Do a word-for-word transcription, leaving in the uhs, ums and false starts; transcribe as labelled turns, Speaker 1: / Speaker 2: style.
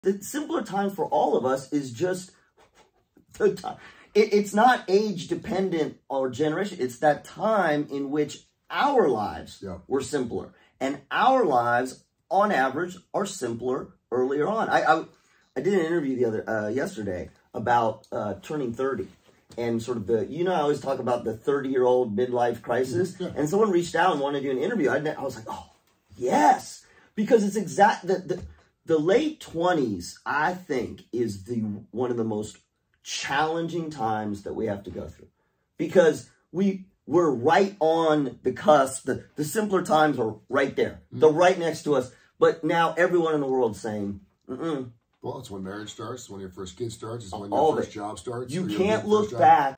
Speaker 1: The simpler times for all of us is just the time. It, it's not age dependent or generation. It's that time in which our lives
Speaker 2: yeah.
Speaker 1: were simpler, and our lives, on average, are simpler earlier on. I I, I did an interview the other uh, yesterday about uh, turning thirty. And sort of the, you know, I always talk about the thirty-year-old midlife crisis.
Speaker 2: Yeah.
Speaker 1: And someone reached out and wanted to do an interview. I, I was like, oh, yes. Because it's exact, the, the, the late twenties, I think, is the one of the most challenging times that we have to go through. Because we, we're right on the cusp. The, the simpler times are right there. Mm-hmm. They're right next to us. But now everyone in the world is saying, mm-mm.
Speaker 2: Well, it's when marriage starts, when your first kid starts, it's when
Speaker 1: All
Speaker 2: your first
Speaker 1: it.
Speaker 2: job starts.
Speaker 1: You can't look back